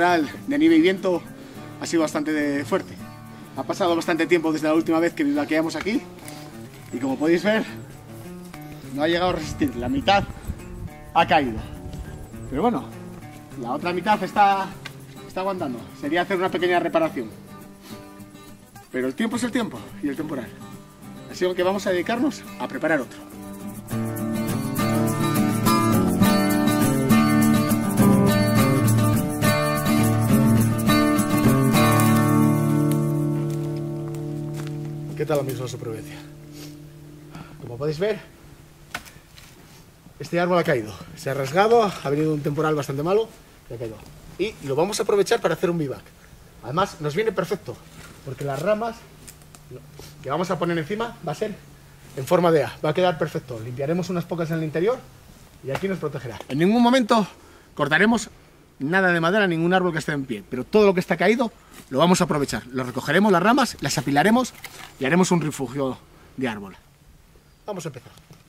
temporal de nieve y viento ha sido bastante fuerte. Ha pasado bastante tiempo desde la última vez que vivaqueamos aquí y como podéis ver no ha llegado a resistir, la mitad ha caído. Pero bueno, la otra mitad está aguantando. Sería hacer una pequeña reparación. Pero el tiempo es el tiempo y el temporal. Así que vamos a dedicarnos a preparar otro. ¿Qué tal, amigos de la supervivencia? Como podéis ver, este árbol ha caído. Se ha rasgado, ha venido un temporal bastante malo y ha caído. Y lo vamos a aprovechar para hacer un vivac. Además, nos viene perfecto, porque las ramas que vamos a poner encima va a ser en forma de A. Va a quedar perfecto. Limpiaremos unas pocas en el interior y aquí nos protegerá. En ningún momento cortaremos nada de madera, ningún árbol que esté en pie, pero todo lo que está caído lo vamos a aprovechar. Lo recogeremos las ramas, las apilaremos y haremos un refugio de árbol. Vamos a empezar.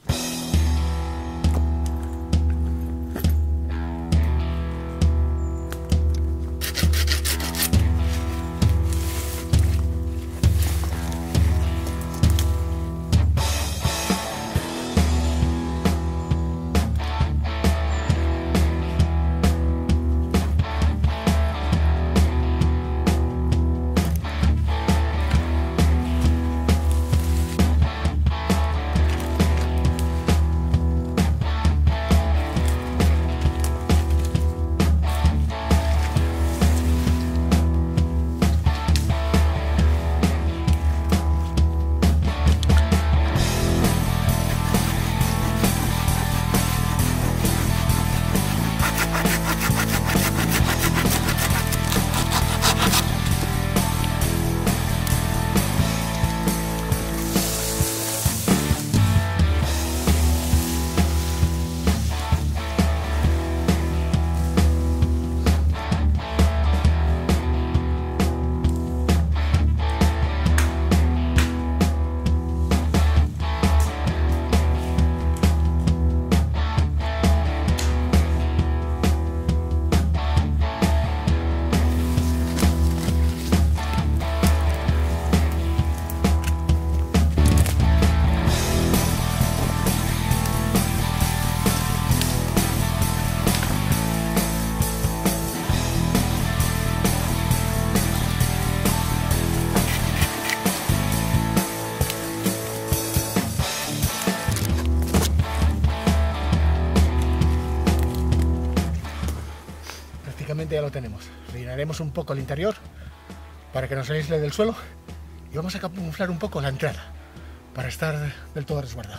Ya lo tenemos. Rellenaremos un poco el interior para que nos aísle del suelo y vamos a camuflar un poco la entrada para estar del todo resguardado.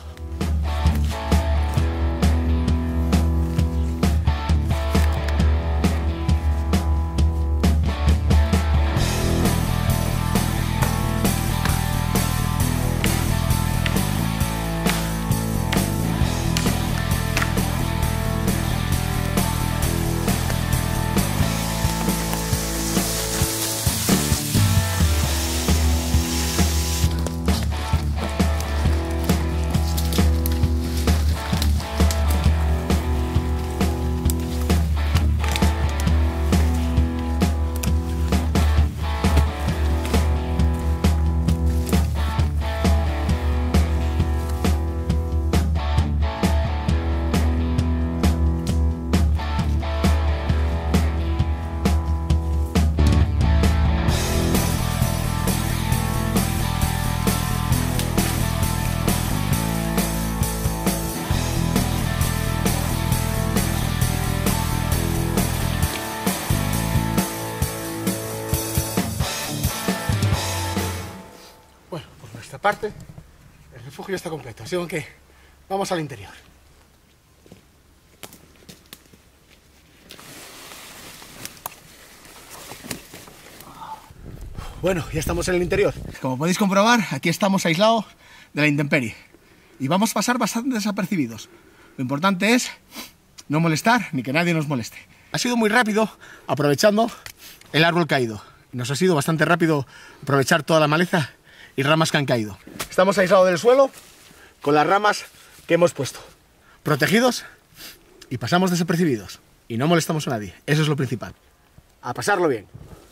Parte, el refugio ya está completo, así que vamos al interior. Bueno, ya estamos en el interior. Como podéis comprobar, aquí estamos aislados de la intemperie y vamos a pasar bastante desapercibidos. Lo importante es no molestar ni que nadie nos moleste. Ha sido muy rápido aprovechando el árbol caído. Nos ha sido bastante rápido aprovechar toda la maleza y ramas que han caído. Estamos aislados del suelo con las ramas que hemos puesto, protegidos y pasamos desapercibidos y no molestamos a nadie. Eso es lo principal. a pasarlo bien.